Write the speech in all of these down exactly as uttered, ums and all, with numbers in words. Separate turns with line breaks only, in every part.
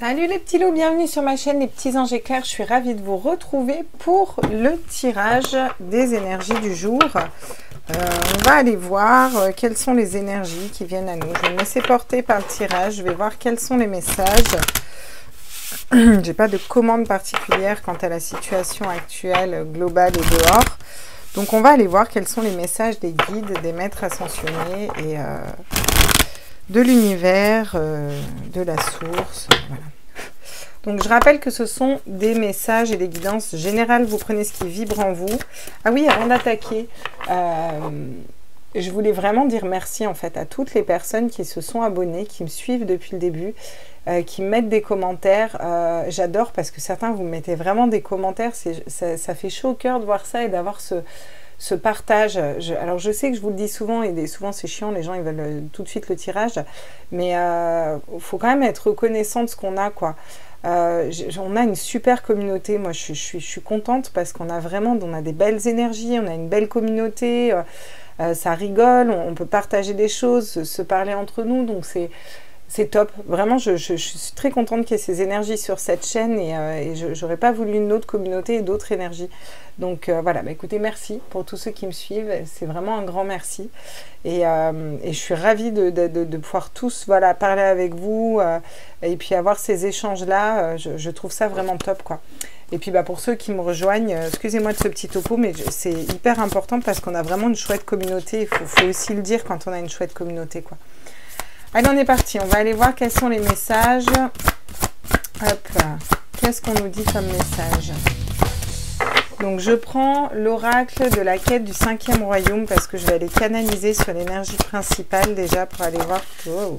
Salut les petits loups, bienvenue sur ma chaîne les petits anges éclairs. Je suis ravie de vous retrouver pour le tirage des énergies du jour. Euh, on va aller voir euh, quelles sont les énergies qui viennent à nous. Je vais me laisser porter par le tirage. Je vais voir quels sont les messages. J'ai pas de commande particulière quant à la situation actuelle, globale et dehors. Donc on va aller voir quels sont les messages des guides, des maîtres ascensionnés et euh, de l'univers, euh, de la source. Voilà. Donc je rappelle que ce sont des messages et des guidances générales. Vous prenez ce qui vibre en vous. Ah oui, avant d'attaquer, euh, je voulais vraiment dire merci en fait à toutes les personnes qui se sont abonnées, qui me suivent depuis le début, euh, qui mettent des commentaires. Euh, J'adore parce que certains vous mettez vraiment des commentaires. Ça, ça fait chaud au cœur de voir ça et d'avoir ce, ce partage. Je, alors je sais que je vous le dis souvent et des, souvent c'est chiant, les gens ils veulent euh, tout de suite le tirage, mais il euh, faut quand même être reconnaissant de ce qu'on a, quoi. Euh, on a une super communauté. Moi je suis, je suis, je suis contente parce qu'on a vraiment on a des belles énergies, on a une belle communauté, euh, euh, ça rigole, on, on peut partager des choses, se, se parler entre nous, donc c'est c'est top. Vraiment je, je, je suis très contente qu'il y ait ces énergies sur cette chaîne et, euh, et je n'aurais pas voulu une autre communauté et d'autres énergies. Donc euh, voilà, bah, écoutez, merci pour tous ceux qui me suivent, c'est vraiment un grand merci et, euh, et je suis ravie de, de, de, de pouvoir tous voilà, parler avec vous euh, et puis avoir ces échanges là, euh, je, je trouve ça vraiment top, quoi. Et puis bah, pour ceux qui me rejoignent, euh, excusez-moi de ce petit topo, mais c'est hyper important parce qu'on a vraiment une chouette communauté, il faut, faut aussi le dire quand on a une chouette communauté, quoi. Allez, on est parti, on va aller voir quels sont les messages. Hop, qu'est-ce qu'on nous dit comme message? Donc je prends l'oracle de la quête du cinquième royaume parce que je vais aller canaliser sur l'énergie principale déjà pour aller voir. Oh.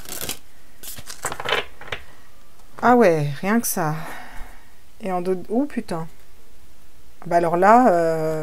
Ah ouais, rien que ça. Et en dos... Oh putain. Bah alors là... Euh...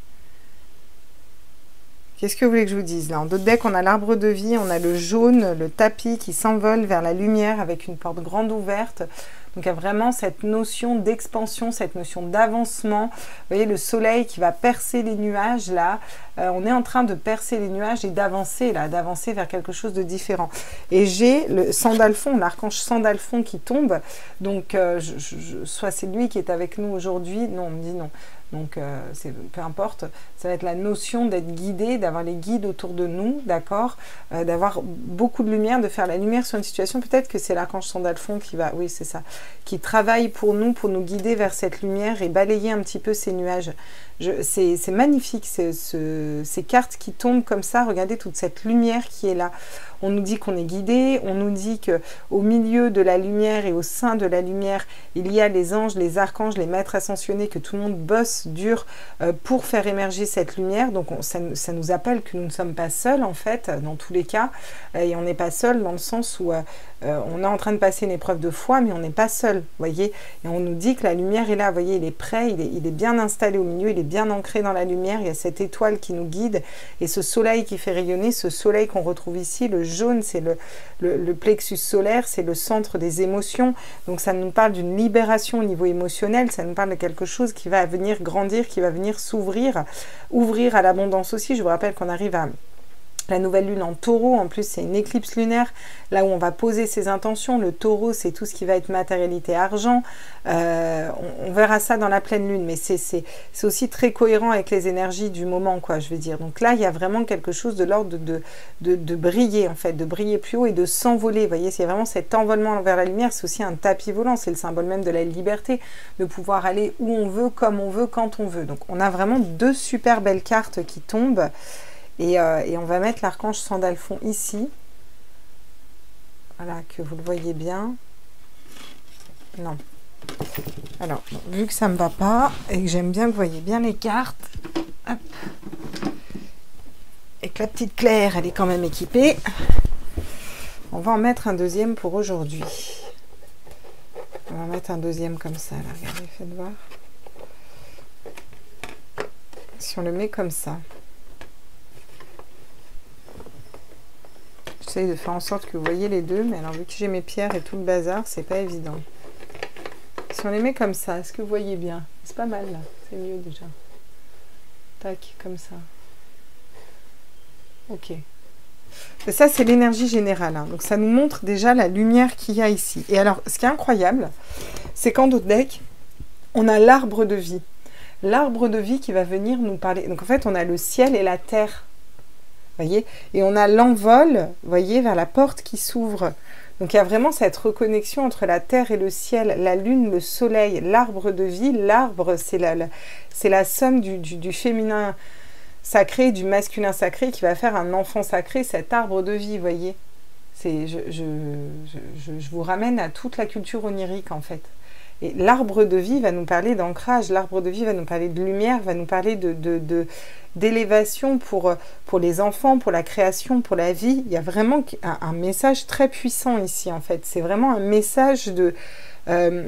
Qu'est-ce que vous voulez que je vous dise là? En dos de deck, on a l'arbre de vie, on a le jaune, le tapis qui s'envole vers la lumière avec une porte grande ouverte. Donc il y a vraiment cette notion d'expansion, cette notion d'avancement. Vous voyez le soleil qui va percer les nuages là. Euh, on est en train de percer les nuages et d'avancer là, d'avancer vers quelque chose de différent. Et j'ai le Sandalphon, l'archange Sandalphon qui tombe. Donc euh, je, je, soit c'est lui qui est avec nous aujourd'hui. Non, on me dit non. Donc, euh, peu importe, ça va être la notion d'être guidé, d'avoir les guides autour de nous, d'accord, euh, d'avoir beaucoup de lumière, de faire la lumière sur une situation. Peut-être que c'est l'archange Sandalphon qui va, oui, c'est ça, qui travaille pour nous, pour nous guider vers cette lumière et balayer un petit peu ces nuages. C'est magnifique, ce, ces cartes qui tombent comme ça. Regardez toute cette lumière qui est là. On nous dit qu'on est guidé, on nous dit qu'au milieu de la lumière et au sein de la lumière, il y a les anges, les archanges, les maîtres ascensionnés, que tout le monde bosse dur euh, pour faire émerger cette lumière. Donc on, ça, ça nous appelle que nous ne sommes pas seuls en fait, dans tous les cas. Et on n'est pas seul dans le sens où euh, euh, on est en train de passer une épreuve de foi, mais on n'est pas seul, vous voyez. Et on nous dit que la lumière est là, vous voyez, il est prêt, il est, il est bien installé au milieu, il est bien ancré dans la lumière, il y a cette étoile qui nous guide et ce soleil qui fait rayonner, ce soleil qu'on retrouve ici, le jaune, c'est le, le, le plexus solaire, c'est le centre des émotions. Donc ça nous parle d'une libération au niveau émotionnel, ça nous parle de quelque chose qui va venir grandir, qui va venir s'ouvrir, ouvrir à l'abondance aussi. Je vous rappelle qu'on arrive à la nouvelle lune en taureau, en plus c'est une éclipse lunaire, là où on va poser ses intentions. Le taureau, c'est tout ce qui va être matérialité, argent. Euh, on, on verra ça dans la pleine lune, mais c'est aussi très cohérent avec les énergies du moment, quoi, je veux dire. Donc là, il y a vraiment quelque chose de l'ordre de, de, de, de briller, en fait, de briller plus haut et de s'envoler. Vous voyez, c'est vraiment cet envolement vers la lumière, c'est aussi un tapis volant, c'est le symbole même de la liberté, de pouvoir aller où on veut, comme on veut, quand on veut. Donc on a vraiment deux super belles cartes qui tombent. Et, euh, et on va mettre l'archange Sandalphon ici. Voilà, que vous le voyez bien. Non. Alors, vu que ça ne me va pas, et que j'aime bien que vous voyez bien les cartes, hop, et que la petite Claire, elle est quand même équipée, on va en mettre un deuxième pour aujourd'hui. On va mettre un deuxième comme ça, là, regardez, faites voir. Si on le met comme ça. J'essaie de faire en sorte que vous voyez les deux, mais alors vu que j'ai mes pierres et tout le bazar, c'est pas évident. Si on les met comme ça, est-ce que vous voyez bien? C'est pas mal là, c'est mieux déjà. Tac, comme ça. Ok. Et ça, c'est l'énergie générale. Hein. Donc, ça nous montre déjà la lumière qu'il y a ici. Et alors, ce qui est incroyable, c'est qu'en d'autres decks, on a l'arbre de vie. L'arbre de vie qui va venir nous parler. Donc, en fait, on a le ciel et la terre. Vous voyez? Et on a l'envol, vous voyez, vers la porte qui s'ouvre. Donc, il y a vraiment cette reconnexion entre la terre et le ciel, la lune, le soleil, l'arbre de vie. L'arbre, c'est la, la, c'est la somme du, du, du féminin sacré, du masculin sacré qui va faire un enfant sacré, cet arbre de vie, vous voyez. C'est, je, je, je, je vous ramène à toute la culture onirique, en fait. Et l'arbre de vie va nous parler d'ancrage, l'arbre de vie va nous parler de lumière, va nous parler de, de, de, d'élévation pour, pour les enfants, pour la création, pour la vie. Il y a vraiment un, un message très puissant ici, en fait. C'est vraiment un message de... Euh,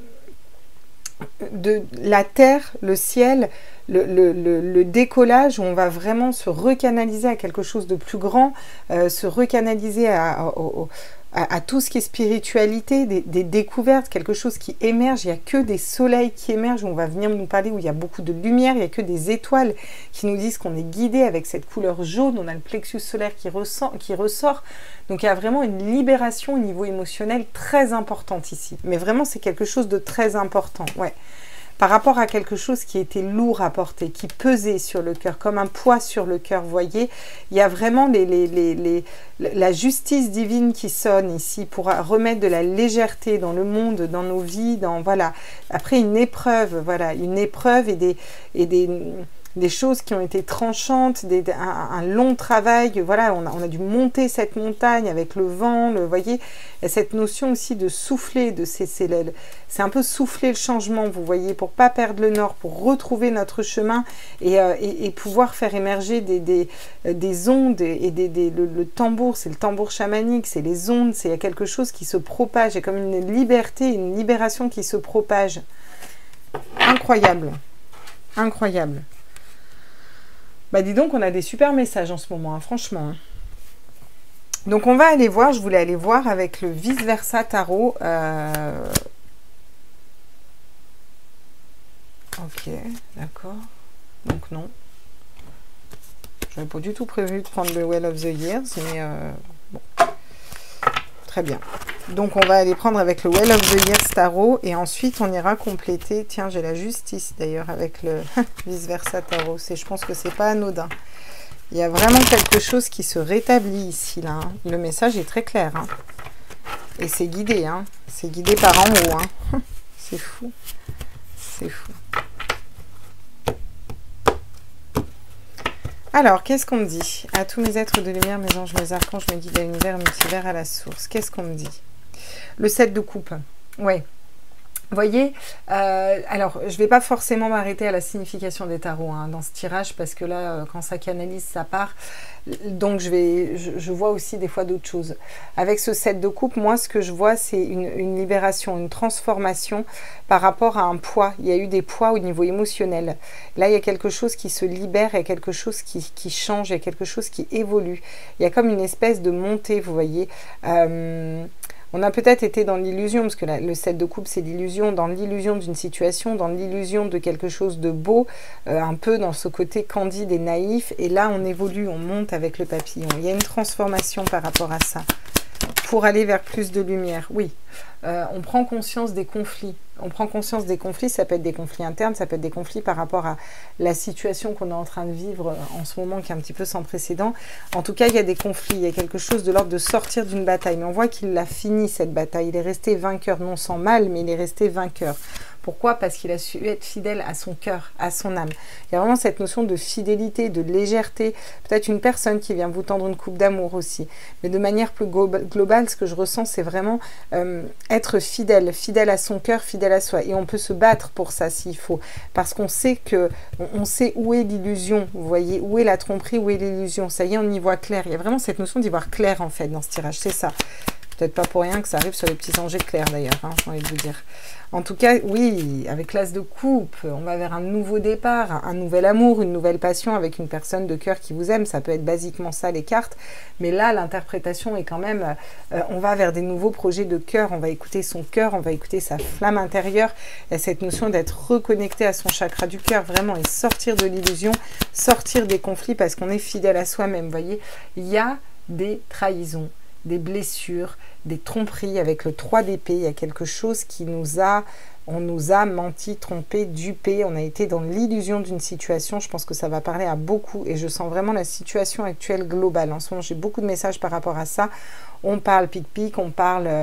de la terre, le ciel, le, le, le, le décollage où on va vraiment se recanaliser à quelque chose de plus grand, euh, se recanaliser à, à, à, à tout ce qui est spiritualité, des, des découvertes, quelque chose qui émerge. Il n'y a que des soleils qui émergent, où on va venir nous parler, où il y a beaucoup de lumière, il n'y a que des étoiles qui nous disent qu'on est guidé avec cette couleur jaune, on a le plexus solaire qui ressort, qui ressort. Donc il y a vraiment une libération au niveau émotionnel très importante ici. Mais vraiment, c'est quelque chose de très important, ouais. Par rapport à quelque chose qui était lourd à porter, qui pesait sur le cœur, comme un poids sur le cœur, vous voyez, il y a vraiment les, les, les, les, la justice divine qui sonne ici pour remettre de la légèreté dans le monde, dans nos vies, dans, voilà. Après, une épreuve, voilà, une épreuve et des... Et des des choses qui ont été tranchantes, des, un, un long travail, voilà, on a, on a dû monter cette montagne avec le vent, le, vous voyez, et cette notion aussi de souffler, de c'est un peu souffler le changement, vous voyez, pour pas perdre le nord, pour retrouver notre chemin et, euh, et, et pouvoir faire émerger des, des, des ondes et des, des, le, le tambour, c'est le tambour chamanique, c'est les ondes, c'est quelque chose qui se propage, c'est comme une liberté, une libération qui se propage. Incroyable, incroyable. Bah dis donc, on a des super messages en ce moment, hein, franchement. Donc on va aller voir, je voulais aller voir avec le vice-versa tarot. Euh... Ok, d'accord. Donc non. Je n'avais pas du tout prévu de prendre le Well of the Years, mais euh... bon. Très bien. Donc on va aller prendre avec le Well of the Years tarot et ensuite on ira compléter. Tiens, j'ai la justice d'ailleurs avec le vice-versa tarot. Je pense que c'est pas anodin. Il y a vraiment quelque chose qui se rétablit ici, là. Hein. Le message est très clair. Hein. Et c'est guidé. Hein. C'est guidé par en haut. Hein. C'est fou. C'est fou. Alors, qu'est-ce qu'on me dit? À tous mes êtres de lumière, mes anges, mes archanges, mes guides à l'univers, multivers, à la source. Qu'est-ce qu'on me dit? Le sept de coupe. Ouais. Vous voyez, euh, alors je ne vais pas forcément m'arrêter à la signification des tarots hein, dans ce tirage parce que là, euh, quand ça canalise, ça part. Donc je, vais, je, je vois aussi des fois d'autres choses. Avec ce sept de coupe, moi ce que je vois, c'est une, une libération, une transformation par rapport à un poids. Il y a eu des poids au niveau émotionnel. Là, il y a quelque chose qui se libère, il y a quelque chose qui, qui change, il y a quelque chose qui évolue. Il y a comme une espèce de montée, vous voyez. Euh, On a peut-être été dans l'illusion, parce que la, le sept de coupe, c'est l'illusion, dans l'illusion d'une situation, dans l'illusion de quelque chose de beau, euh, un peu dans ce côté candide et naïf. Et là, on évolue, on monte avec le papillon. Il y a une transformation par rapport à ça, pour aller vers plus de lumière. Oui, euh, on prend conscience des conflits. On prend conscience des conflits, ça peut être des conflits internes, ça peut être des conflits par rapport à la situation qu'on est en train de vivre en ce moment, qui est un petit peu sans précédent. En tout cas, il y a des conflits, il y a quelque chose de l'ordre de sortir d'une bataille. Mais on voit qu'il a fini cette bataille, il est resté vainqueur, non sans mal, mais il est resté vainqueur. Pourquoi? Parce qu'il a su être fidèle à son cœur, à son âme. Il y a vraiment cette notion de fidélité, de légèreté. Peut-être une personne qui vient vous tendre une coupe d'amour aussi. Mais de manière plus globale, ce que je ressens, c'est vraiment euh, être fidèle, fidèle à son cœur, fidèle à soi. Et on peut se battre pour ça s'il faut. Parce qu'on sait que, on sait où est l'illusion. Vous voyez, où est la tromperie, où est l'illusion. Ça y est, on y voit clair. Il y a vraiment cette notion d'y voir clair en fait dans ce tirage. C'est ça. Peut-être pas pour rien que ça arrive sur les petits anges clairs d'ailleurs, hein, j'ai envie de vous dire. En tout cas, oui, avec l'as de coupe, on va vers un nouveau départ, un nouvel amour, une nouvelle passion avec une personne de cœur qui vous aime. Ça peut être basiquement ça, les cartes. Mais là, l'interprétation est quand même, euh, on va vers des nouveaux projets de cœur. On va écouter son cœur, on va écouter sa flamme intérieure. Il y a cette notion d'être reconnecté à son chakra du cœur, vraiment, et sortir de l'illusion, sortir des conflits parce qu'on est fidèle à soi-même. Vous voyez, il y a des trahisons, des blessures, des tromperies. Avec le trois d'épée, il y a quelque chose qui nous a... On nous a menti, trompé, dupé, on a été dans l'illusion d'une situation. Je pense que ça va parler à beaucoup et je sens vraiment la situation actuelle globale. En ce moment, j'ai beaucoup de messages par rapport à ça. On parle pic-pic, on parle... Euh,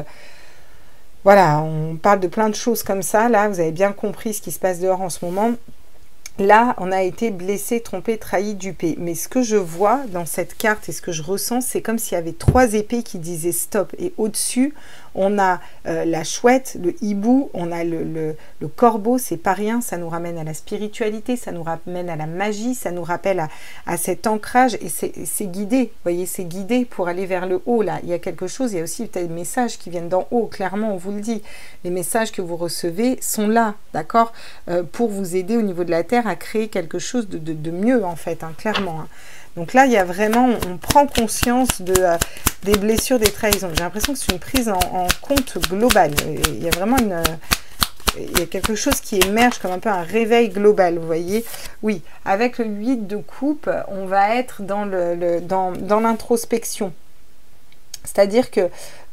voilà, on parle de plein de choses comme ça. Là, vous avez bien compris ce qui se passe dehors en ce moment. Là, on a été blessé, trompé, trahi, dupé. Mais ce que je vois dans cette carte et ce que je ressens, c'est comme s'il y avait trois épées qui disaient stop. Et au-dessus, on a euh, la chouette, le hibou, on a le, le, le corbeau, c'est pas rien. Ça nous ramène à la spiritualité, ça nous ramène à la magie, ça nous rappelle à, à cet ancrage. Et c'est guidé, vous voyez, c'est guidé pour aller vers le haut. Là, il y a quelque chose, il y a aussi peut-être des messages qui viennent d'en haut. Clairement, on vous le dit. Les messages que vous recevez sont là, d'accord, euh, pour vous aider au niveau de la Terre à créer quelque chose de, de, de mieux, en fait, hein, clairement. Hein. Donc là, il y a vraiment, on, on prend conscience de, euh, des blessures, des trahisons. J'ai l'impression que c'est une prise en, en compte globale. Il y a vraiment une... Euh, il y a quelque chose qui émerge comme un peu un réveil global, vous voyez. Oui, avec le huit de coupe, on va être dans le, le, dans, dans l'introspection. C'est-à-dire que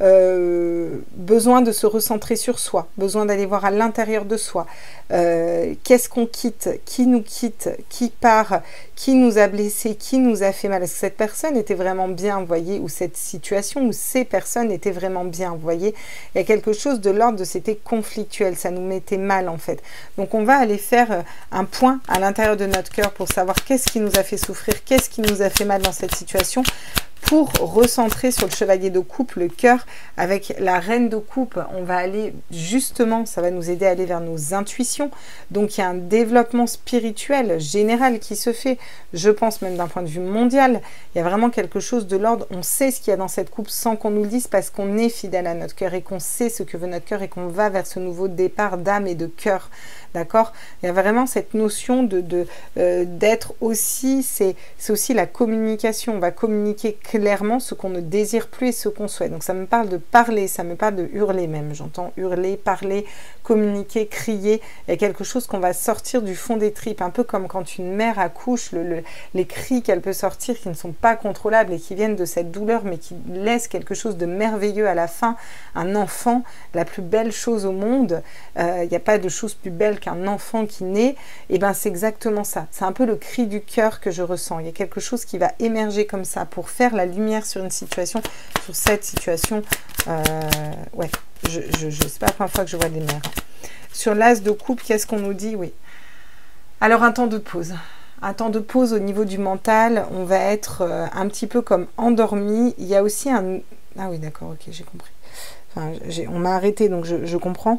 euh, besoin de se recentrer sur soi, besoin d'aller voir à l'intérieur de soi. Euh, Qu'est-ce qu'on quitte? Qui nous quitte? Qui part? Qui nous a blessés? Qui nous a fait mal? Est-ce que cette personne était vraiment bien, vous voyez? Ou cette situation, ou ces personnes étaient vraiment bien, vous voyez? Il y a quelque chose de l'ordre de c'était conflictuel, ça nous mettait mal en fait. Donc on va aller faire un point à l'intérieur de notre cœur pour savoir qu'est-ce qui nous a fait souffrir, qu'est-ce qui nous a fait mal dans cette situation, pour recentrer sur le chevalier de coupe, le cœur, avec la reine de coupe, on va aller justement, ça va nous aider à aller vers nos intuitions. Donc il y a un développement spirituel général qui se fait, je pense même d'un point de vue mondial. Il y a vraiment quelque chose de l'ordre, on sait ce qu'il y a dans cette coupe sans qu'on nous le dise parce qu'on est fidèle à notre cœur et qu'on sait ce que veut notre cœur et qu'on va vers ce nouveau départ d'âme et de cœur. D'accord? Il y a vraiment cette notion de, de, euh, d'être aussi, c'est aussi la communication. On va communiquer clairement ce qu'on ne désire plus et ce qu'on souhaite. Donc ça me parle de parler, ça me parle de hurler même. J'entends hurler, parler, communiquer, crier. Il y a quelque chose qu'on va sortir du fond des tripes. Un peu comme quand une mère accouche, le, le, les cris qu'elle peut sortir qui ne sont pas contrôlables et qui viennent de cette douleur mais qui laissent quelque chose de merveilleux à la fin. Un enfant, la plus belle chose au monde. Euh, il n'y a pas de chose plus belle qu'un enfant qui naît, et ben c'est exactement ça. C'est un peu le cri du cœur que je ressens. Il y a quelque chose qui va émerger comme ça pour faire la lumière sur une situation, sur cette situation. Euh, ouais, je, je, je c'est pas la première fois que je vois des mères. Sur l'as de coupe, qu'est-ce qu'on nous dit? Oui. Alors un temps de pause. Un temps de pause au niveau du mental. On va être euh, un petit peu comme endormi. Il y a aussi un... Ah oui, d'accord, ok, j'ai compris. Enfin, on m'a arrêté, donc je, je comprends.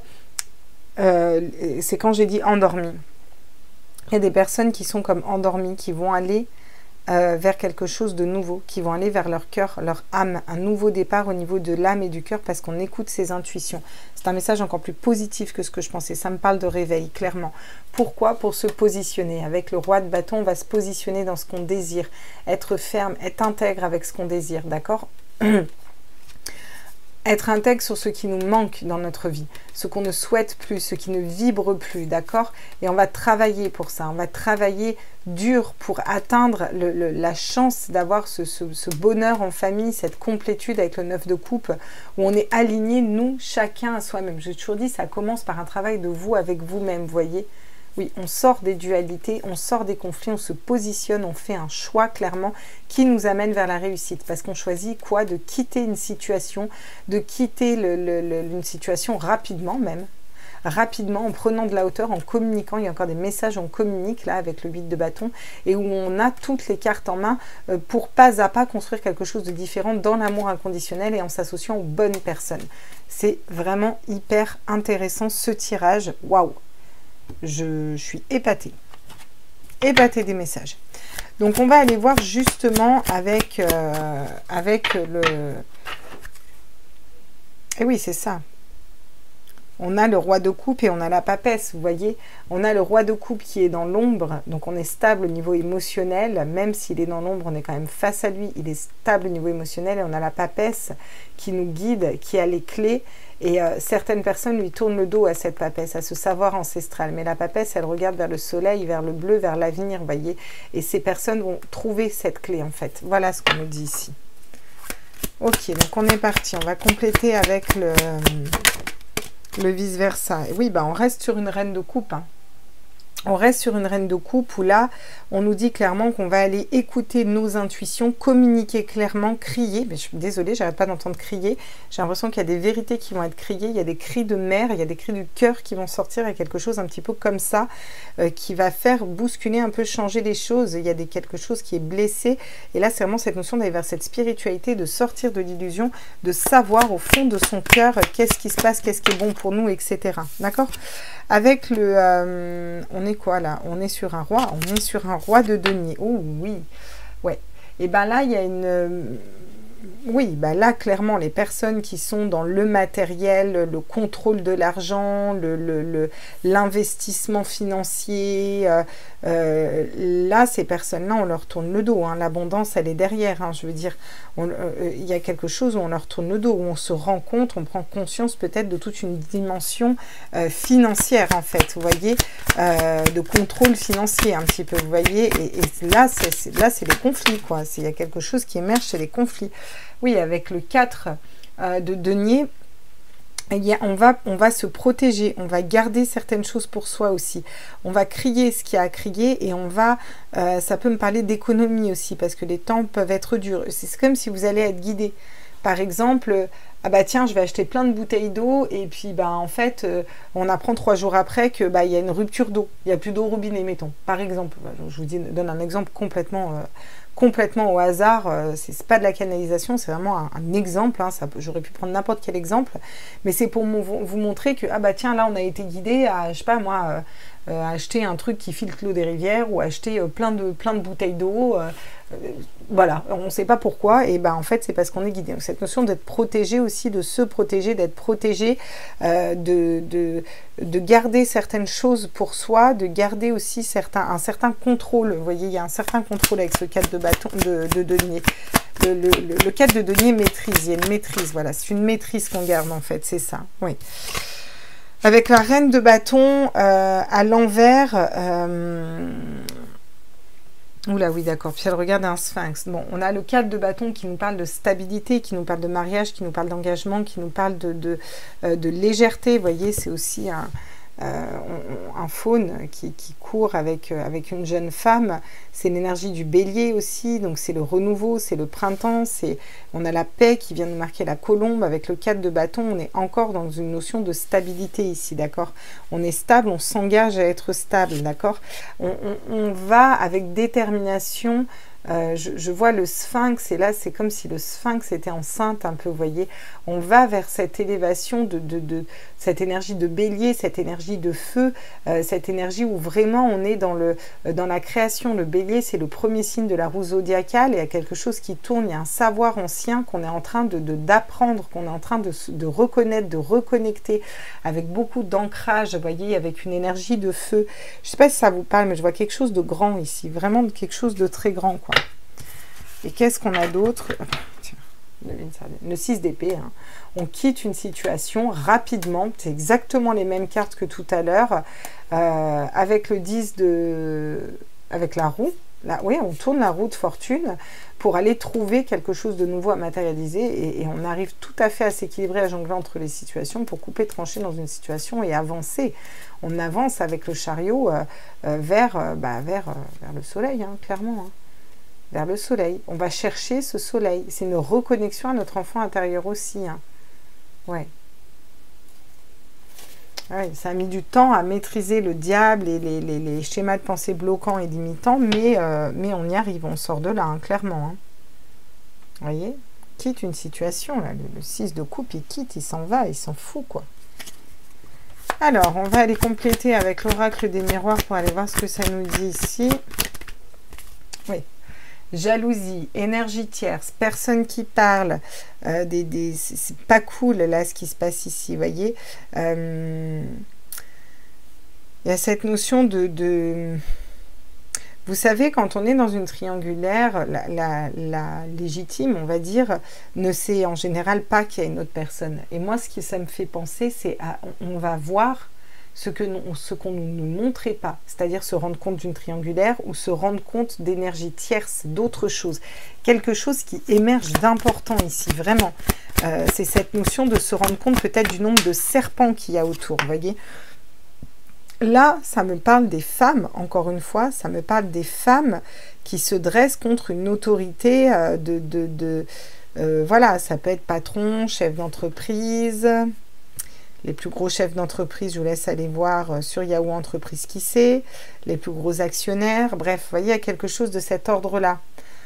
Euh, c'est quand j'ai dit endormi. Il y a des personnes qui sont comme endormies, qui vont aller euh, vers quelque chose de nouveau, qui vont aller vers leur cœur, leur âme, un nouveau départ au niveau de l'âme et du cœur parce qu'on écoute ses intuitions. C'est un message encore plus positif que ce que je pensais. Ça me parle de réveil, clairement. Pourquoi? Pour se positionner. Avec le roi de bâton, on va se positionner dans ce qu'on désire, être ferme, être intègre avec ce qu'on désire, d'accord? Être intègre sur ce qui nous manque dans notre vie, ce qu'on ne souhaite plus, ce qui ne vibre plus, d'accord? Et on va travailler pour ça, on va travailler dur pour atteindre le, le, la chance d'avoir ce, ce, ce bonheur en famille, cette complétude avec le neuf de coupe, où on est aligné, nous, chacun à soi-même. J'ai toujours dit, ça commence par un travail de vous avec vous-même, vous voyez? Oui, on sort des dualités, on sort des conflits, on se positionne, on fait un choix clairement qui nous amène vers la réussite. Parce qu'on choisit quoi? De quitter une situation, de quitter le, le, le, une situation rapidement même. Rapidement, en prenant de la hauteur, en communiquant. Il y a encore des messages, on communique là avec le huit de bâton et où on a toutes les cartes en main pour pas à pas construire quelque chose de différent dans l'amour inconditionnel et en s'associant aux bonnes personnes. C'est vraiment hyper intéressant ce tirage. Waouh! Je, je suis épatée. Épatée des messages. Donc on va aller voir justement avec, euh, avec le... Et oui, c'est ça. On a le roi de coupe et on a la papesse, vous voyez. On a le roi de coupe qui est dans l'ombre, donc on est stable au niveau émotionnel, même s'il est dans l'ombre, on est quand même face à lui, il est stable au niveau émotionnel, et on a la papesse qui nous guide, qui a les clés, et euh, certaines personnes lui tournent le dos à cette papesse, à ce savoir ancestral, mais la papesse, elle regarde vers le soleil, vers le bleu, vers l'avenir, vous voyez, et ces personnes vont trouver cette clé, en fait. Voilà ce qu'on nous dit ici. Ok, donc on est parti. On va compléter avec le, le vice-versa. Et oui, bah on reste sur une reine de coupe, hein. On reste sur une reine de coupe où là, on nous dit clairement qu'on va aller écouter nos intuitions, communiquer clairement, crier. Mais je suis désolée, j'arrête pas d'entendre crier. J'ai l'impression qu'il y a des vérités qui vont être criées, il y a des cris de mer, il y a des cris du cœur qui vont sortir. Il y a quelque chose un petit peu comme ça euh, qui va faire bousculer un peu, changer les choses. Il y a des, quelque chose qui est blessé. Et là, c'est vraiment cette notion d'aller vers cette spiritualité, de sortir de l'illusion, de savoir au fond de son cœur qu'est-ce qui se passe, qu'est-ce qui est bon pour nous, et cetera. D'accord ? Avec le... Euh, on est quoi là? On est sur un roi. On est sur un roi de denier. Oh oui. Ouais. Et bien là, il y a une... Euh, oui, ben là, clairement, les personnes qui sont dans le matériel, le contrôle de l'argent, le, le, le, l'investissement financier, euh, euh, là, ces personnes-là, on leur tourne le dos. Hein. L'abondance, elle est derrière. Hein. Je veux dire, il euh, y a quelque chose où on leur tourne le dos, où on se rend compte, on prend conscience peut-être de toute une dimension euh, financière, en fait, vous voyez, euh, de contrôle financier un petit peu, vous voyez. Et, et là, c'est, là, c'est les conflits, quoi. Il y a quelque chose qui émerge, c'est les conflits. Oui, avec le quatre euh, de denier, il y a, on, va, on va se protéger, on va garder certaines choses pour soi aussi. On va crier ce qu'il y a à crier et on va, euh, ça peut me parler d'économie aussi parce que les temps peuvent être durs. C'est comme si vous allez être guidé. Par exemple, ah bah tiens, je vais acheter plein de bouteilles d'eau et puis bah en fait, euh, on apprend trois jours après que bah il y a une rupture d'eau, il n'y a plus d'eau au robinet, mettons. Par exemple, je vous dis, donne un exemple complètement... Euh, complètement au hasard, euh, c'est pas de la canalisation, c'est vraiment un, un exemple, hein, ça, j'aurais pu prendre n'importe quel exemple, mais c'est pour vous montrer que, ah bah tiens, là on a été guidé à, je sais pas moi, euh, euh, acheter un truc qui filtre l'eau des rivières ou acheter euh, plein, de, plein de bouteilles d'eau, euh, euh, voilà, on ne sait pas pourquoi, et ben en fait c'est parce qu'on est guidé. Donc, cette notion d'être protégé aussi, de se protéger, d'être protégé, euh, de, de, de garder certaines choses pour soi, de garder aussi certains, un certain contrôle. Vous voyez, il y a un certain contrôle avec ce cadre de bâton, de, de denier. Le, le, le, le cadre de denier maîtrise, il y a une maîtrise, voilà, c'est une maîtrise qu'on garde en fait, c'est ça, oui. Avec la reine de bâton euh, à l'envers, euh, oula, oui, d'accord. Puis elle regarde un sphinx. Bon, on a le cadre de bâton qui nous parle de stabilité, qui nous parle de mariage, qui nous parle d'engagement, qui nous parle de, de, euh, de légèreté. Vous voyez, c'est aussi un, euh, un faune qui, qui court avec, euh, avec une jeune femme. C'est l'énergie du bélier aussi. Donc, c'est le renouveau, c'est le printemps. C'est, on a la paix qui vient de marquer la colombe. Avec le cadre de bâton, on est encore dans une notion de stabilité ici, d'accord? On est stable, on s'engage à être stable, d'accord? on, on, on va avec détermination. Euh, je, je vois le sphinx et là c'est comme si le sphinx était enceinte un peu, vous voyez, on va vers cette élévation de, de, de cette énergie de bélier, cette énergie de feu, euh, cette énergie où vraiment on est dans, le, dans la création. Le bélier c'est le premier signe de la roue zodiacale et il y a quelque chose qui tourne, il y a un savoir ancien qu'on est en train de, de, d'apprendre, qu'on est en train de, de reconnaître, de reconnecter avec beaucoup d'ancrage, vous voyez, avec une énergie de feu. Je ne sais pas si ça vous parle, mais je vois quelque chose de grand ici, vraiment quelque chose de très grand, quoi. Et qu'est-ce qu'on a d'autre? Le six d'épée. Hein. On quitte une situation rapidement. C'est exactement les mêmes cartes que tout à l'heure. Euh, avec le dix de... Avec la roue. Là, oui, on tourne la roue de fortune pour aller trouver quelque chose de nouveau à matérialiser. Et, et on arrive tout à fait à s'équilibrer, à jongler entre les situations pour couper, trancher dans une situation et avancer. On avance avec le chariot euh, euh, vers, euh, bah, vers, euh, vers le soleil, hein, clairement. Hein. Vers le soleil. On va chercher ce soleil. C'est une reconnexion à notre enfant intérieur aussi. Hein. Ouais. Ouais, ça a mis du temps à maîtriser le diable et les, les, les schémas de pensée bloquants et limitants, mais, euh, mais on y arrive, on sort de là, hein, clairement. Hein. Vous voyez? Quitte une situation, là, le, le six de coupe, il quitte, il s'en va, il s'en fout, quoi. Alors, on va aller compléter avec l'oracle des miroirs pour aller voir ce que ça nous dit ici. Oui. Jalousie, énergie tierce, personne qui parle, euh, des, des, c'est pas cool là ce qui se passe ici, vous voyez. Euh, il y a cette notion de, de... Vous savez, quand on est dans une triangulaire, la, la, la légitime, on va dire, ne sait en général pas qu'il y a une autre personne. Et moi, ce que ça me fait penser, c'est on va voir ce que nous, ce qu'on ne nous montrait pas, c'est-à-dire se rendre compte d'une triangulaire ou se rendre compte d'énergie tierce, d'autres choses. Quelque chose qui émerge d'important ici, vraiment. Euh, c'est cette notion de se rendre compte peut-être du nombre de serpents qu'il y a autour, vous voyez. Là, ça me parle des femmes, encore une fois, ça me parle des femmes qui se dressent contre une autorité euh, de... de, de euh, voilà, ça peut être patron, chef d'entreprise. Les plus gros chefs d'entreprise, je vous laisse aller voir sur Yahoo Entreprise qui c'est. Les plus gros actionnaires, bref, vous voyez, il y a quelque chose de cet ordre-là.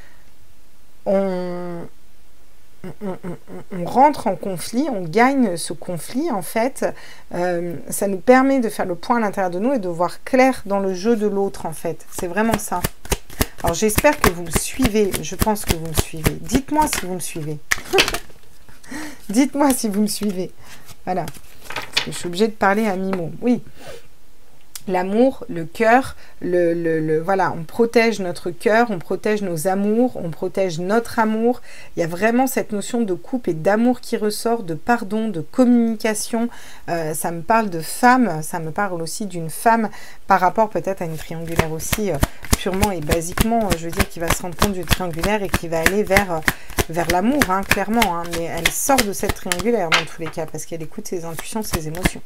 On... On, on, on rentre en conflit, on gagne ce conflit en fait, euh, ça nous permet de faire le point à l'intérieur de nous et de voir clair dans le jeu de l'autre en fait, c'est vraiment ça. Alors j'espère que vous me suivez, je pense que vous me suivez, dites-moi si vous me suivez, dites-moi si vous me suivez, voilà, parce que je suis obligée de parler à mi-mot, oui. L'amour, le cœur, le, le, le, voilà, on protège notre cœur, on protège nos amours, on protège notre amour. Il y a vraiment cette notion de couple et d'amour qui ressort, de pardon, de communication. Euh, ça me parle de femme, ça me parle aussi d'une femme par rapport peut-être à une triangulaire aussi, euh, purement et basiquement, je veux dire, qui va se rendre compte d'une triangulaire et qui va aller vers, euh, vers l'amour, hein, clairement. Hein, mais elle sort de cette triangulaire dans tous les cas, parce qu'elle écoute ses intuitions, ses émotions.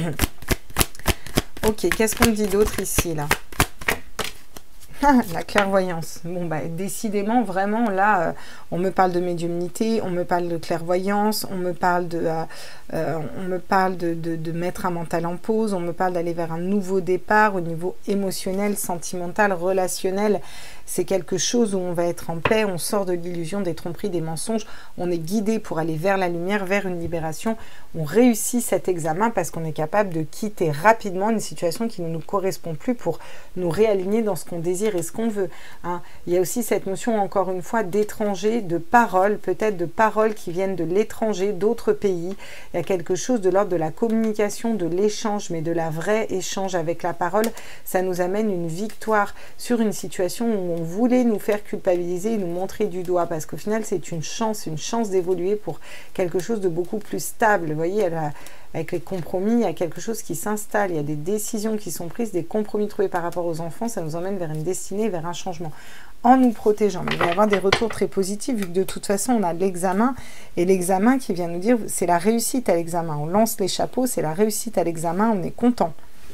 Ok, qu'est-ce qu'on me dit d'autre ici, là? La clairvoyance. Bon, bah, décidément, vraiment, là, euh, on me parle de médiumnité, on me parle de clairvoyance, on me parle de, euh, euh, on me parle de, de, de mettre un mental en pause, on me parle d'aller vers un nouveau départ au niveau émotionnel, sentimental, relationnel. C'est quelque chose où on va être en paix, on sort de l'illusion, des tromperies, des mensonges, on est guidé pour aller vers la lumière, vers une libération. On réussit cet examen parce qu'on est capable de quitter rapidement une situation qui ne nous correspond plus pour nous réaligner dans ce qu'on désire et ce qu'on veut. Hein. Il y a aussi cette notion, encore une fois, d'étranger, de paroles, peut-être de paroles qui viennent de l'étranger, d'autres pays. Il y a quelque chose de l'ordre de la communication, de l'échange, mais de la vraie échange avec la parole. Ça nous amène une victoire sur une situation où on voulait nous faire culpabiliser et nous montrer du doigt, parce qu'au final, c'est une chance, une chance d'évoluer pour quelque chose de beaucoup plus stable. Vous voyez, elle a, avec les compromis, il y a quelque chose qui s'installe, il y a des décisions qui sont prises, des compromis trouvés par rapport aux enfants, ça nous emmène vers une destinée, vers un changement, en nous protégeant. Mais il va y avoir des retours très positifs, vu que de toute façon, on a l'examen, et l'examen qui vient nous dire, c'est la réussite à l'examen. On lance les chapeaux, c'est la réussite à l'examen, on est content.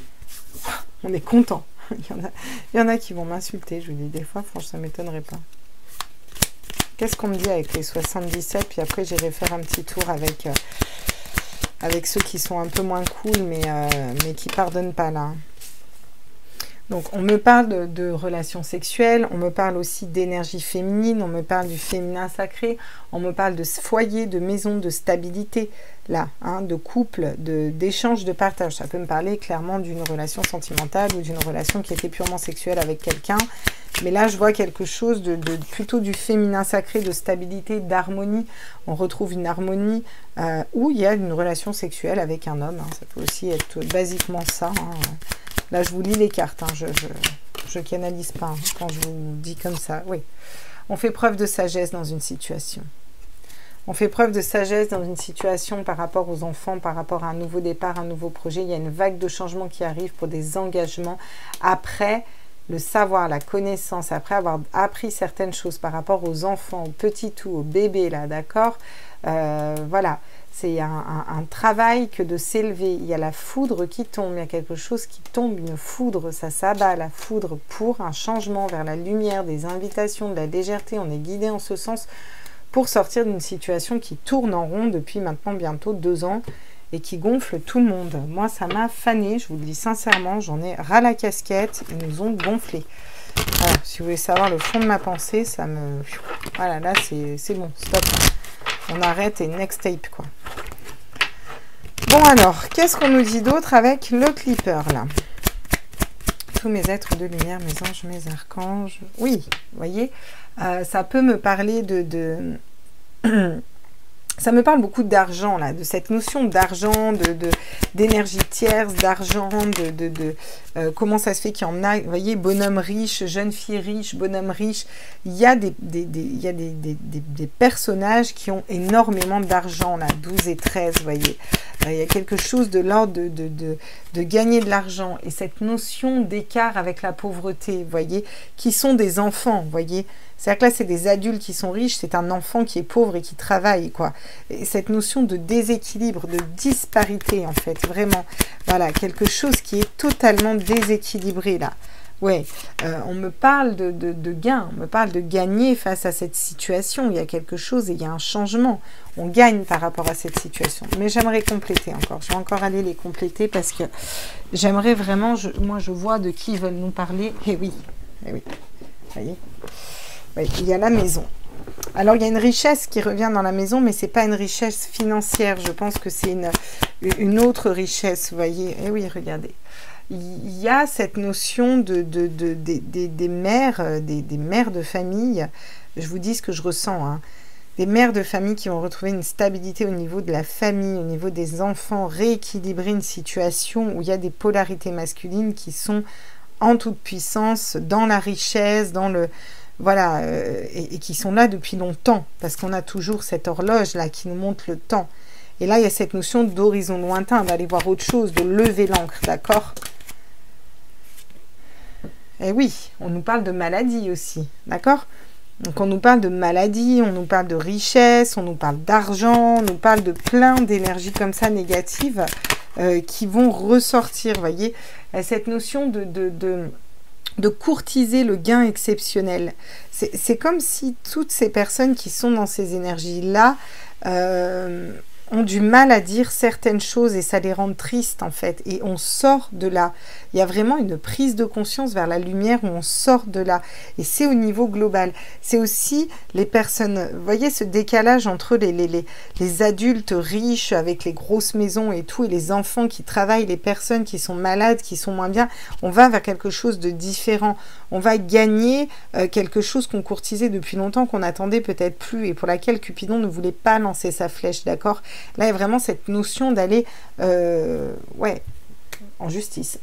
On est content. Il y en a, il y en a qui vont m'insulter, je vous dis des fois, franchement, ça ne m'étonnerait pas. Qu'est-ce qu'on me dit avec les soixante-dix-sept? Puis après, j'irai faire un petit tour avec, euh, avec ceux qui sont un peu moins cool, mais, euh, mais qui ne pardonnent pas là. Donc, on me parle de, de relations sexuelles, on me parle aussi d'énergie féminine, on me parle du féminin sacré, on me parle de foyer, de maison, de stabilité, là, hein, de couple, d'échange, de, de partage. Ça peut me parler clairement d'une relation sentimentale ou d'une relation qui était purement sexuelle avec quelqu'un. Mais là, je vois quelque chose de, de plutôt du féminin sacré, de stabilité, d'harmonie. On retrouve une harmonie euh, où il y a une relation sexuelle avec un homme. Hein. Ça peut aussi être basiquement ça. Hein. Là, je vous lis les cartes. Hein. Je, je, je canalise pas hein, quand je vous dis comme ça. Oui. On fait preuve de sagesse dans une situation. On fait preuve de sagesse dans une situation par rapport aux enfants, par rapport à un nouveau départ, un nouveau projet. Il y a une vague de changement qui arrive pour des engagements. Après le savoir, la connaissance, après avoir appris certaines choses par rapport aux enfants, aux petits tout, aux bébés, là, d'accord euh, voilà, c'est un, un, un travail que de s'élever. Il y a la foudre qui tombe, il y a quelque chose qui tombe, une foudre, ça s'abat, la foudre pour un changement vers la lumière, des invitations, de la légèreté. On est guidé en ce sens pour sortir d'une situation qui tourne en rond depuis maintenant bientôt deux ans et qui gonfle tout le monde. Moi, ça m'a fané, je vous le dis sincèrement, j'en ai ras la casquette, ils nous ont gonflé. Voilà, si vous voulez savoir le fond de ma pensée, ça me... Voilà, là, c'est bon, stop. On arrête et next tape, quoi. Bon, alors, qu'est-ce qu'on nous dit d'autre avec le clipper, là? Tous mes êtres de lumière, mes anges, mes archanges. Oui, vous voyez, euh, ça peut me parler de... de... Ça me parle beaucoup d'argent, là, de cette notion d'argent, de, de, d'énergie tierce, d'argent, de, de, de euh, comment ça se fait qu'il y en a, vous voyez, bonhomme riche, jeune fille riche, bonhomme riche. Il y a des, des, des, il y a des, des, des, des personnages qui ont énormément d'argent, là, douze et treize, vous voyez. Euh, il y a quelque chose de l'ordre de, de, de, de gagner de l'argent. Et cette notion d'écart avec la pauvreté, vous voyez, qui sont des enfants, vous voyez. C'est-à-dire que là, c'est des adultes qui sont riches, c'est un enfant qui est pauvre et qui travaille, quoi. Et cette notion de déséquilibre, de disparité, en fait, vraiment. Voilà, quelque chose qui est totalement déséquilibré, là. Ouais, euh, on me parle de, de, de gain, on me parle de gagner face à cette situation. Il y a quelque chose et il y a un changement. On gagne par rapport à cette situation. Mais j'aimerais compléter encore. Je vais encore aller les compléter parce que j'aimerais vraiment... Je, moi, je vois de qui ils veulent nous parler. Eh oui, eh oui. Vous voyez, oui, il y a la maison. Alors, il y a une richesse qui revient dans la maison, mais ce n'est pas une richesse financière. Je pense que c'est une, une autre richesse, vous voyez. Eh oui, regardez. Il y a cette notion de, de, de, de, de des mères, des, des mères de famille, je vous dis ce que je ressens, hein, des mères de famille qui vont retrouver une stabilité au niveau de la famille, au niveau des enfants, rééquilibrer une situation où il y a des polarités masculines qui sont en toute puissance, dans la richesse, dans le... Voilà, euh, et, et qui sont là depuis longtemps, parce qu'on a toujours cette horloge-là qui nous montre le temps. Et là, il y a cette notion d'horizon lointain, d'aller voir autre chose, de lever l'encre, d'accord ? Eh oui, on nous parle de maladie aussi, d'accord? Donc on nous parle de maladie, on nous parle de richesse, on nous parle d'argent, on nous parle de plein d'énergies comme ça négatives euh, qui vont ressortir, vous voyez? Cette notion de, de, de, de courtiser le gain exceptionnel. C'est comme si toutes ces personnes qui sont dans ces énergies-là... Euh, ont du mal à dire certaines choses et ça les rend tristes en fait. Et on sort de là. Il y a vraiment une prise de conscience vers la lumière où on sort de là. Et c'est au niveau global. C'est aussi les personnes... Vous voyez ce décalage entre les, les, les, les adultes riches avec les grosses maisons et tout et les enfants qui travaillent, les personnes qui sont malades, qui sont moins bien. On va vers quelque chose de différent. On va gagner euh, quelque chose qu'on courtisait depuis longtemps, qu'on attendait peut-être plus et pour laquelle Cupidon ne voulait pas lancer sa flèche, d'accord? Là, il y a vraiment cette notion d'aller, euh, ouais, en justice.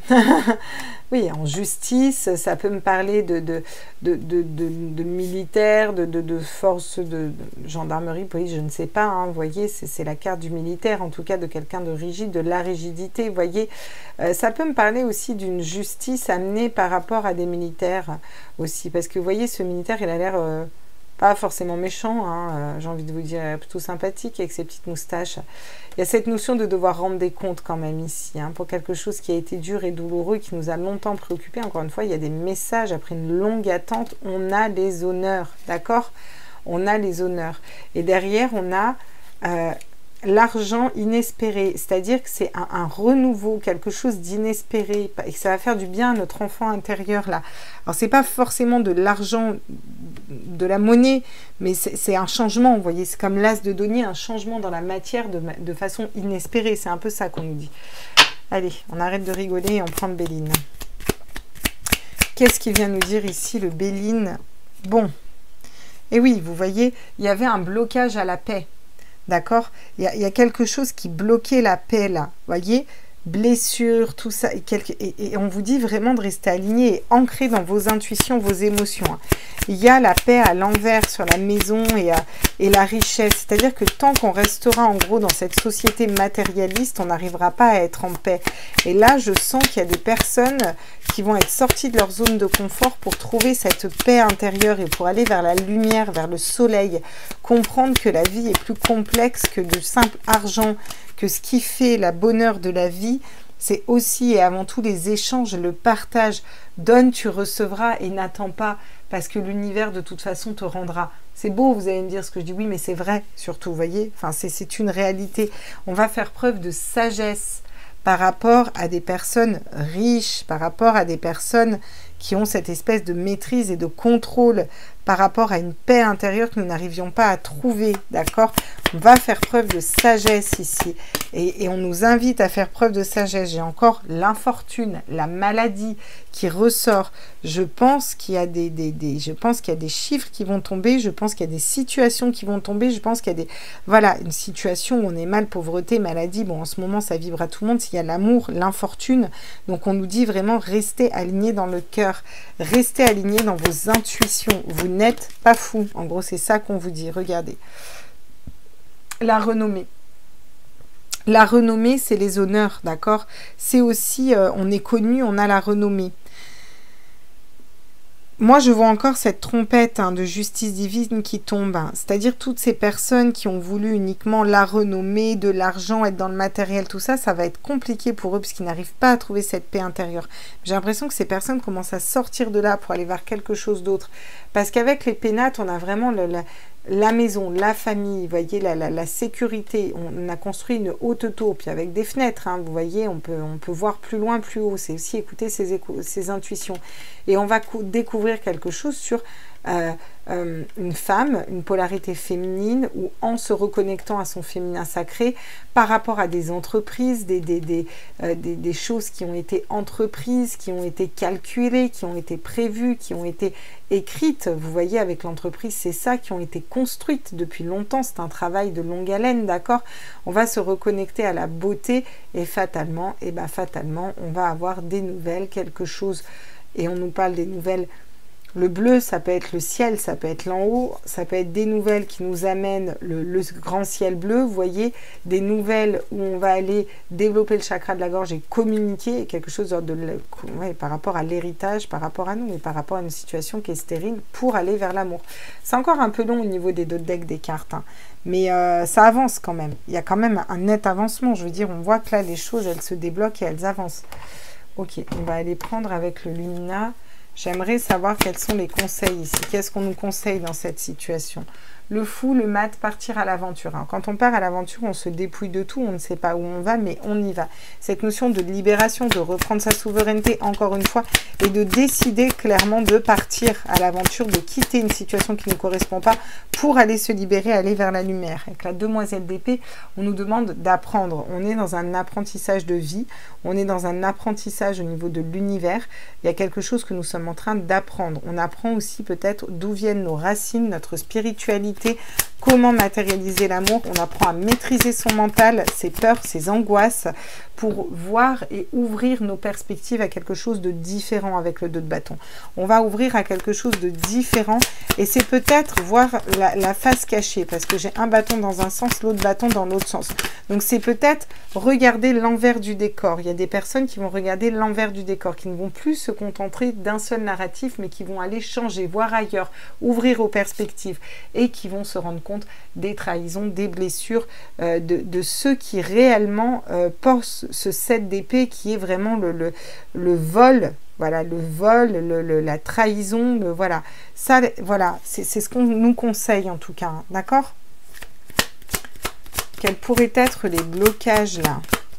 Oui, en justice, ça peut me parler de, de, de, de, de, de militaires, de, de, de forces de, de gendarmerie, police, je ne sais pas, hein, vous voyez, c'est la carte du militaire, en tout cas de quelqu'un de rigide, de la rigidité, vous voyez. Euh, ça peut me parler aussi d'une justice amenée par rapport à des militaires aussi, parce que vous voyez, ce militaire, il a l'air... Euh, pas forcément méchant, hein, euh, j'ai envie de vous dire plutôt sympathique avec ses petites moustaches. Il y a cette notion de devoir rendre des comptes quand même ici, hein, pour quelque chose qui a été dur et douloureux, qui nous a longtemps préoccupés. Encore une fois, il y a des messages après une longue attente, on a les honneurs, d'accord? On a les honneurs. Et derrière, on a... Euh, l'argent inespéré, c'est-à-dire que c'est un, un renouveau, quelque chose d'inespéré, et que ça va faire du bien à notre enfant intérieur là. Alors c'est pas forcément de l'argent, de la monnaie, mais c'est un changement, vous voyez, c'est comme l'as de denier, un changement dans la matière de, de façon inespérée, c'est un peu ça qu'on nous dit. Allez, on arrête de rigoler et on prend le Béline. Qu'est-ce qu'il vient nous dire ici, le Béline? Bon, et oui, vous voyez, il y avait un blocage à la paix. D'accord, il, il y a quelque chose qui bloquait la paix là, voyez, blessure, tout ça, et, quelque, et, et on vous dit vraiment de rester aligné et ancré dans vos intuitions, vos émotions. Hein. Il y a la paix à l'envers sur la maison et, à, et la richesse, c'est-à-dire que tant qu'on restera en gros dans cette société matérialiste, on n'arrivera pas à être en paix. Et là, je sens qu'il y a des personnes qui vont être sorties de leur zone de confort pour trouver cette paix intérieure et pour aller vers la lumière, vers le soleil, comprendre que la vie est plus complexe que du simple argent, que ce qui fait la bonheur de la vie, c'est aussi et avant tout les échanges, le partage. Donne, tu recevras et n'attends pas, parce que l'univers de toute façon te rendra. C'est beau, vous allez me dire ce que je dis, oui, mais c'est vrai, surtout, vous voyez, enfin, c'est une réalité. On va faire preuve de sagesse par rapport à des personnes riches, par rapport à des personnes qui ont cette espèce de maîtrise et de contrôle par rapport à une paix intérieure que nous n'arrivions pas à trouver, d'accord? On va faire preuve de sagesse ici, et, et on nous invite à faire preuve de sagesse. J'ai encore l'infortune, la maladie qui ressort. Je pense qu'il y a des, des, des, je pense qu'il y a des chiffres qui vont tomber, je pense qu'il y a des situations qui vont tomber, je pense qu'il y a des... Voilà, une situation où on est mal, pauvreté, maladie, bon, en ce moment, ça vibre à tout le monde, s'il y a l'amour, l'infortune, donc on nous dit vraiment, restez alignés dans le cœur, restez alignés dans vos intuitions, vous n'êtes pas fou. En gros, c'est ça qu'on vous dit. Regardez. La renommée. La renommée, c'est les honneurs, d'accord? C'est aussi, euh, on est connu, on a la renommée. Moi, je vois encore cette trompette hein, de justice divine qui tombe. Hein. C'est-à-dire toutes ces personnes qui ont voulu uniquement la renommée, de l'argent, être dans le matériel, tout ça, ça va être compliqué pour eux parce qu'ils n'arrivent pas à trouver cette paix intérieure. J'ai l'impression que ces personnes commencent à sortir de là pour aller vers quelque chose d'autre. Parce qu'avec les pénates, on a vraiment le, la, la maison, la famille, vous voyez, la, la, la sécurité. On a construit une haute tour, puis avec des fenêtres, hein, vous voyez, on peut, on peut voir plus loin, plus haut. C'est aussi écouter ses, ses intuitions. Et on va découvrir quelque chose sur euh, euh, une femme, une polarité féminine, ou en se reconnectant à son féminin sacré, par rapport à des entreprises, des, des, des, euh, des, des choses qui ont été entreprises, qui ont été calculées, qui ont été prévues, qui ont été écrites. Vous voyez, avec l'entreprise, c'est ça, qui ont été construites depuis longtemps. C'est un travail de longue haleine, d'accord? On va se reconnecter à la beauté et fatalement, et ben fatalement, on va avoir des nouvelles, quelque chose. Et on nous parle des nouvelles. Le bleu, ça peut être le ciel, ça peut être l'en haut, ça peut être des nouvelles qui nous amènent le, le grand ciel bleu, vous voyez, des nouvelles où on va aller développer le chakra de la gorge et communiquer quelque chose de, de ouais, par rapport à l'héritage, par rapport à nous, et par rapport à une situation qui est stérile pour aller vers l'amour. C'est encore un peu long au niveau des deux decks des cartes, hein, mais euh, ça avance quand même. Il y a quand même un net avancement, je veux dire, on voit que là, les choses, elles se débloquent et elles avancent. Ok, on va aller prendre avec le Lumina. J'aimerais savoir quels sont les conseils ici. Qu'est-ce qu'on nous conseille dans cette situation? Le fou, le mat, partir à l'aventure. Hein. Quand on part à l'aventure, on se dépouille de tout. On ne sait pas où on va, mais on y va. Cette notion de libération, de reprendre sa souveraineté, encore une fois, et de décider clairement de partir à l'aventure, de quitter une situation qui ne correspond pas pour aller se libérer, aller vers la lumière. Avec la demoiselle d'épée, on nous demande d'apprendre. On est dans un apprentissage de vie. On est dans un apprentissage au niveau de l'univers. Il y a quelque chose que nous sommes en train d'apprendre. On apprend aussi peut-être d'où viennent nos racines, notre spiritualité, comment matérialiser l'amour. On apprend à maîtriser son mental, ses peurs, ses angoisses, pour voir et ouvrir nos perspectives à quelque chose de différent avec le deux de bâton. On va ouvrir à quelque chose de différent et c'est peut-être voir la, la face cachée parce que j'ai un bâton dans un sens, l'autre bâton dans l'autre sens. Donc c'est peut-être regarder l'envers du décor. Il y a des personnes qui vont regarder l'envers du décor, qui ne vont plus se contenter d'un seul narratif, mais qui vont aller changer, voir ailleurs, ouvrir aux perspectives et qui vont se rendre compte des trahisons, des blessures, euh, de, de ceux qui réellement euh, portent ce sept d'épée qui est vraiment le, le, le vol, voilà, le vol, le, le, la trahison, le, voilà, ça, voilà, c'est ce qu'on nous conseille en tout cas, hein, d'accord? Quels pourraient être les blocages là?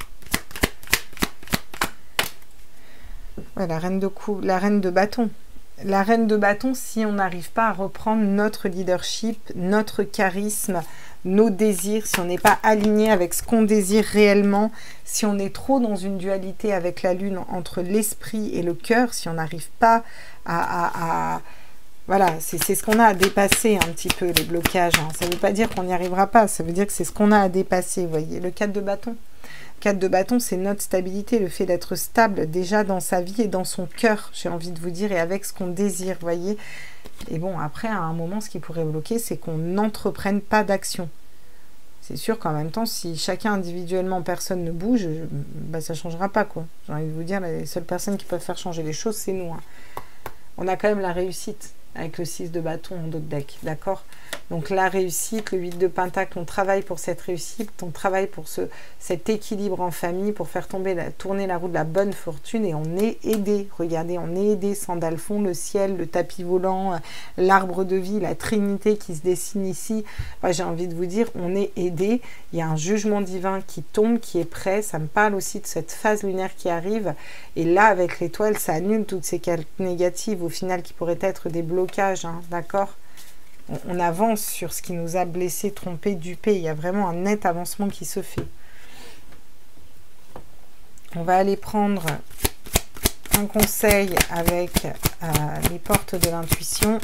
Ouais, la reine de cou, la reine de bâton. La reine de bâton, si on n'arrive pas à reprendre notre leadership, notre charisme, nos désirs, si on n'est pas aligné avec ce qu'on désire réellement, si on est trop dans une dualité avec la lune entre l'esprit et le cœur, si on n'arrive pas à... à, à voilà, c'est ce qu'on a à dépasser un petit peu, les blocages. Hein. Ça ne veut pas dire qu'on n'y arrivera pas, ça veut dire que c'est ce qu'on a à dépasser, vous voyez. Le quatre de bâton. quatre de bâton, c'est notre stabilité, le fait d'être stable déjà dans sa vie et dans son cœur, j'ai envie de vous dire, et avec ce qu'on désire, vous voyez. Et bon, après, à un moment, ce qui pourrait bloquer, c'est qu'on n'entreprenne pas d'action. C'est sûr qu'en même temps, si chacun individuellement, personne ne bouge, bah, ça ne changera pas, quoi. J'ai envie de vous dire, les seules personnes qui peuvent faire changer les choses, c'est nous. Hein. On a quand même la réussite avec le six de bâton en dos de deck, d'accord? Donc la réussite, le huit de pentacle, on travaille pour cette réussite, on travaille pour ce, cet équilibre en famille, pour faire tomber la, tourner la roue de la bonne fortune et on est aidé. Regardez, on est aidé, Sandalphon, le ciel, le tapis volant, l'arbre de vie, la trinité qui se dessine ici. Enfin, j'ai envie de vous dire, on est aidé. Il y a un jugement divin qui tombe, qui est prêt. Ça me parle aussi de cette phase lunaire qui arrive. Et là, avec l'étoile, ça annule toutes ces cartes négatives au final qui pourraient être des blocages, hein, d'accord? On avance sur ce qui nous a blessés, trompés, dupés. Il y a vraiment un net avancement qui se fait. On va aller prendre un conseil avec euh, les portes de l'intuition.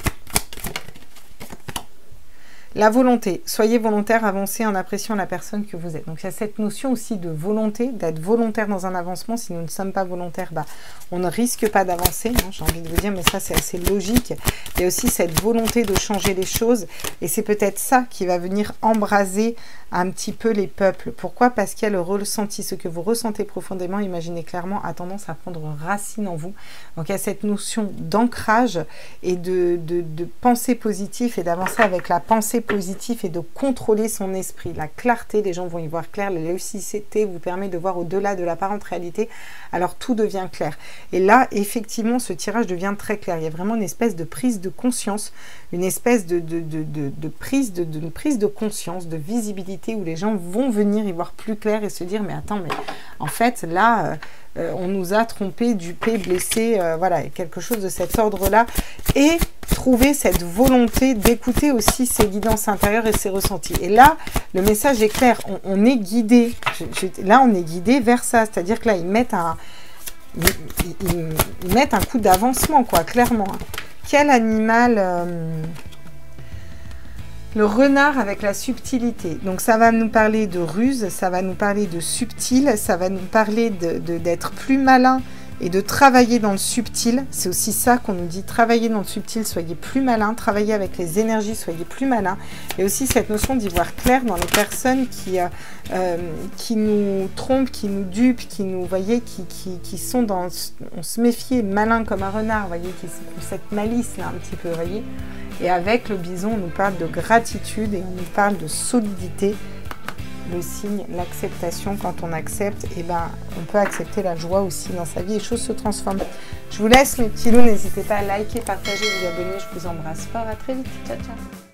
La volonté. Soyez volontaire, avancez en appréciant la personne que vous êtes. Donc, il y a cette notion aussi de volonté, d'être volontaire dans un avancement. Si nous ne sommes pas volontaires, bah, on ne risque pas d'avancer. Hein, j'ai envie de vous dire, mais ça, c'est assez logique. Il y a aussi cette volonté de changer les choses. Et c'est peut-être ça qui va venir embraser un petit peu les peuples. Pourquoi? Parce qu'il y a le ressenti, ce que vous ressentez profondément, imaginez clairement, a tendance à prendre racine en vous. Donc il y a cette notion d'ancrage et de, de, de pensée positive et d'avancer avec la pensée positive et de contrôler son esprit. La clarté, les gens vont y voir clair, la lucidité vous permet de voir au-delà de l'apparente réalité, alors tout devient clair. Et là, effectivement, ce tirage devient très clair. Il y a vraiment une espèce de prise de conscience, une espèce de, de, de, de, de, prise, de, de, de prise de conscience, de visibilité, où les gens vont venir y voir plus clair et se dire, mais attends, mais en fait, là, euh, on nous a trompé, dupé, blessé, euh, voilà, quelque chose de cet ordre-là. Et trouver cette volonté d'écouter aussi ses guidances intérieures et ses ressentis. Et là, le message est clair, on, on est guidé, je, je, là, on est guidé vers ça, c'est-à-dire que là, ils mettent un... Ils, ils, ils mettent un coup d'avancement, quoi, clairement. Quel animal euh, le renard avec la subtilité. Donc, ça va nous parler de ruse, ça va nous parler de subtil, ça va nous parler de, de, d'être plus malin et de travailler dans le subtil. C'est aussi ça qu'on nous dit, travailler dans le subtil, soyez plus malin, travailler avec les énergies, soyez plus malin. Et aussi cette notion d'y voir clair dans les personnes qui, euh, euh, qui nous trompent, qui nous dupent, qui nous, voyez, qui, qui, qui sont dans, on se méfie, malin comme un renard, voyez, qui ont cette malice là un petit peu, voyez. Et avec le bison, on nous parle de gratitude et on nous parle de solidité. Le signe, l'acceptation, quand on accepte, et eh ben, on peut accepter la joie aussi dans sa vie, les choses se transforment. Je vous laisse mes petits loups, n'hésitez pas à liker, partager, vous abonner, je vous embrasse fort, à très vite, ciao ciao.